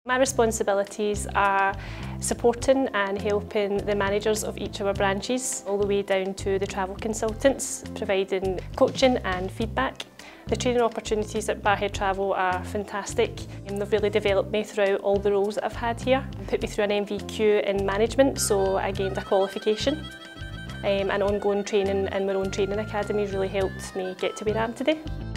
My responsibilities are supporting and helping the managers of each of our branches, all the way down to the travel consultants, providing coaching and feedback. The training opportunities at Barrhead Travel are fantastic and they've really developed me throughout all the roles that I've had here. Put me through an MVQ in management, so I gained a qualification. And ongoing training in my own training academy really helped me get to where I am today.